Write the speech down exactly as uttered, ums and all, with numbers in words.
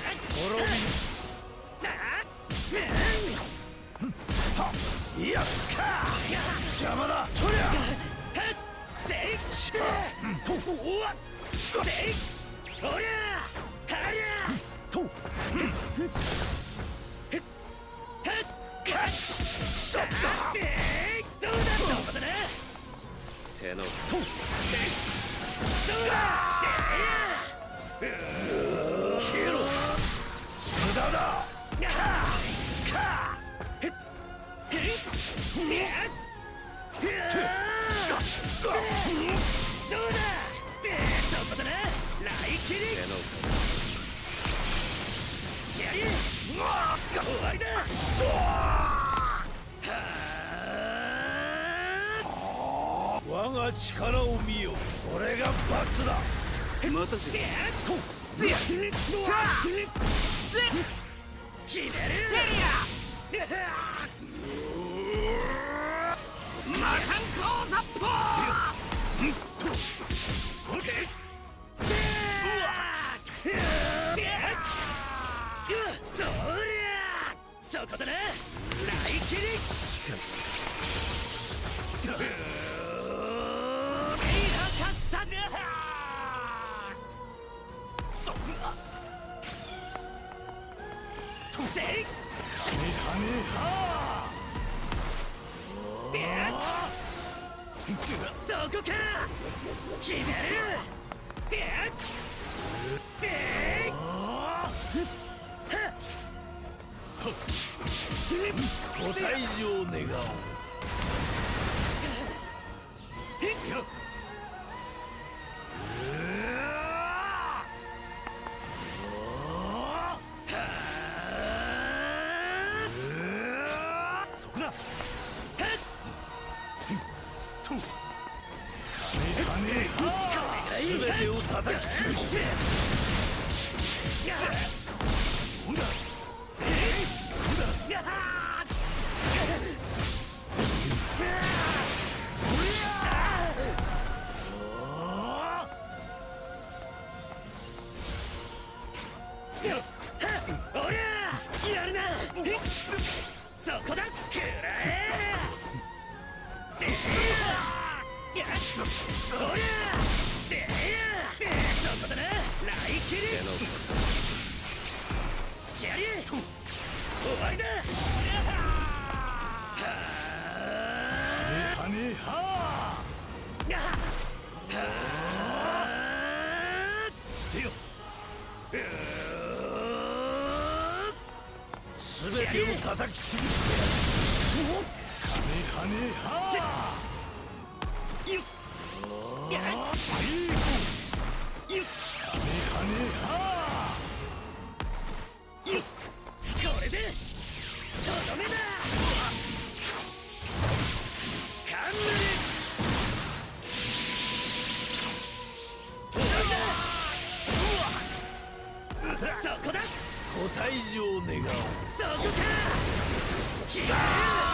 いやっか邪魔だそりゃせいおわせいおりゃはりゃとかしそっかどうだそこだな手のどうだ消えろ無駄だかかどうだそこだなライキリスチアリ終わりだ我が力を見よこれが罰だ待たせ決める魔漢光殺法そりゃそこだなライキリそんなせいカメハメハそこか決めるででご退場願おうそこだすべてを叩き潰しておりゃやるなそこだくらえおりゃでそこだなライキリスチアリ終わりだはめはでよすべてを叩き潰してやるはめはめはよっやっよっカメハメハよっこれでとどめだカンヌルそこだご退場願おうそこか決める